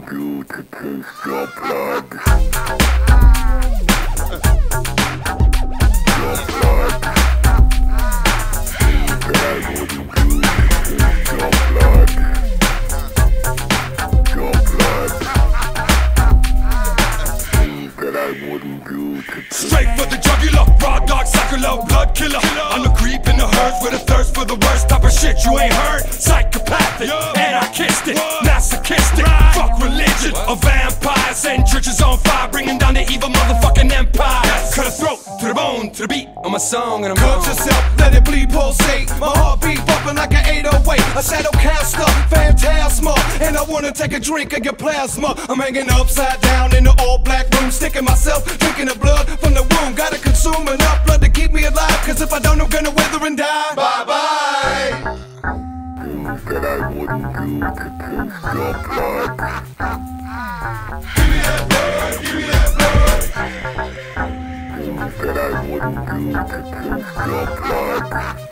wouldn't do to taste your blood. Your blood. Things that I wouldn't do to taste your blood. Your blood. Things that I wouldn't do to taste. Straight for the jugular, raw dog, circular, blood killer. I'm the creep in the hearse with a thirst for the worst type of shit you ain't heard. Psychopathic, anarchistic, masochistic. Fuck religion, a vampire setting churches on fire, bringing down the evil motherfucking empire. Cut a throat to the bone, to the beat of my song, and I'm Cut yourself, let it bleed, pulsate. My heartbeat bumping like an 808. A shadow caster, phantasma. And I wanna take a drink of your plasma. I'm hanging upside down in the all black room, sticking myself, drinking the blood from the womb. Gotta consume enough blood to keep me alive, cause if I don't, I'm gonna wither and die. Bye bye. Things that I wouldn't do to taste your blood. Give me that blood, give me that blood. Things that I wouldn't do to taste your blood.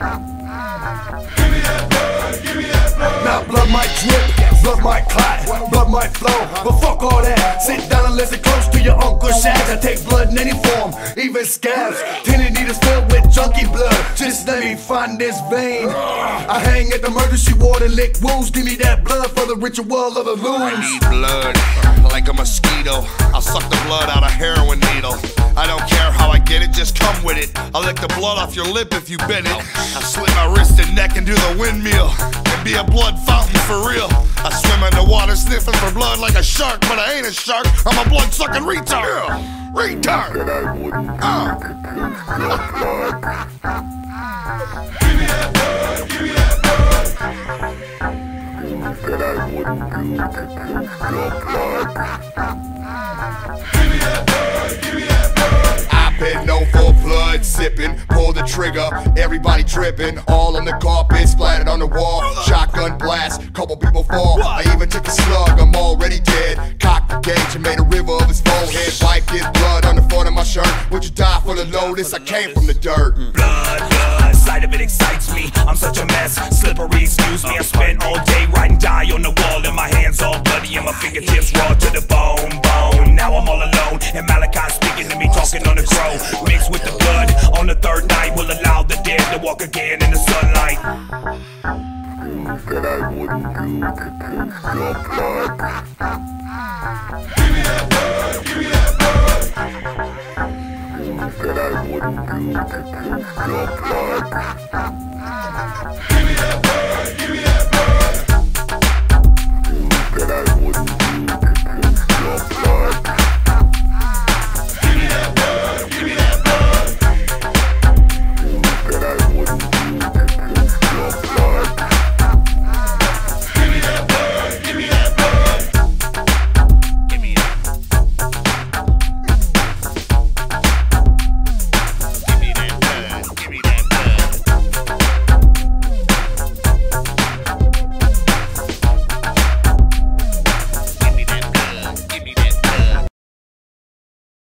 Give me that blood, give me that blood. now blood might drip, blood might clot, blood might flow, but fuck all that. Sit down and listen close to your Uncle Shaq. I take blood in any form, even scabs. Tinted needles filled with junkie blood. Just let me find this vein. I hang at the murder she ward and lick wounds. Give me that blood for the ritual of the loons. I need blood, like a mosquito. I'll suck the blood out a heroin needle. I don't care how I get it, just come with it. I'll lick the blood off your lip if you bend it. I slit my wrist and neck and do the windmill, and be a blood fountain for real. I swim in the water sniffing for blood like a shark, but I ain't a shark, I'm a blood-sucking retard. Retard! That I wouldn't do to taste your blood. Give me that blood, give me that blood. Things that I wouldn't do to taste your blood. Give me that blood, give me that blood. I've been known for blood sipping, pull the trigger, everybody dripping, all on the carpet, splattered on the wall, shotgun blast, couple people fall, I even took a slug, I'm already dead, cocked the gauge and made a river of his forehead, wiped his blood on the front of my shirt, would you die for the Lotus, I came from the dirt. Blood, sight of it excites me. I'm such a mess, slippery, excuse me. I spent all day writing die on the wall, and my hands all bloody and my fingertips raw to the bone. Now I'm all alone, and Malachi speaking to me, talking on the crow. Mixed with the blood on the third night will allow the dead to walk again in the sunlight. Things that I wouldn't do to taste your blood. Give me that blood, give me that blood. Things that I wouldn't do to taste your blood. Give me that blood, give me that blood.